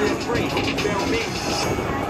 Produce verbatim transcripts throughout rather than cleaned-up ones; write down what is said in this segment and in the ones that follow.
feel free. You feel me?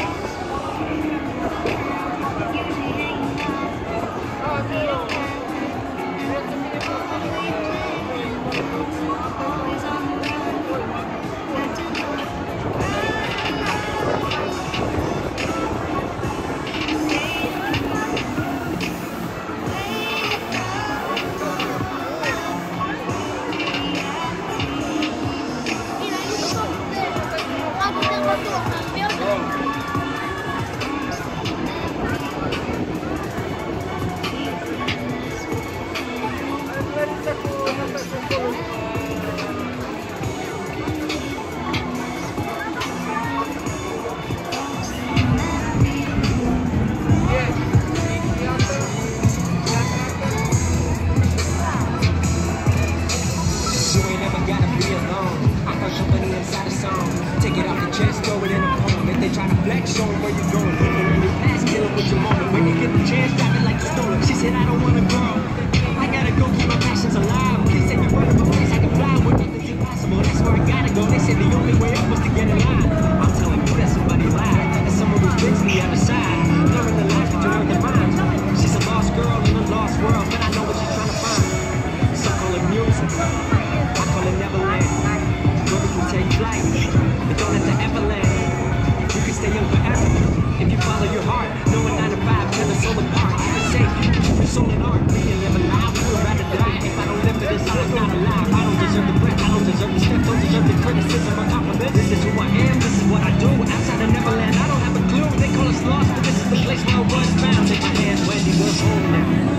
Take it off the chest, throw it in a poem. If they try to flex, show 'em where you going. Put it in your past, kill 'em with your moment. When you get the chance, drop it like you stole it. She said, I don't wanna grow. I gotta go keep my passions alive. Please take me right up my place, I can fly where nothing's impossible. That's where I gotta go. They said the only way up was to get in line. I'm telling you that somebody lied. That someone who's been to the other side. Learning the life to learn the mind. She's a lost girl in a lost world, but I know what she's trying to find. Some call it music, I call it Neverland. Where we can take flight. Don't let the ever land. You can stay young forever if you follow your heart. No one nine to five till the soul apart. You can say you keep your soul in art. We can live alive, we would rather die. If I don't live for this, I'm not alive. I don't deserve the breath, I don't deserve the step, don't deserve the criticism or compliments. This is who I am, this is what I do. Outside of Neverland, I don't have a clue. They call us lost, but this is the place where I was found. Take my hand, Wendy, we're home now.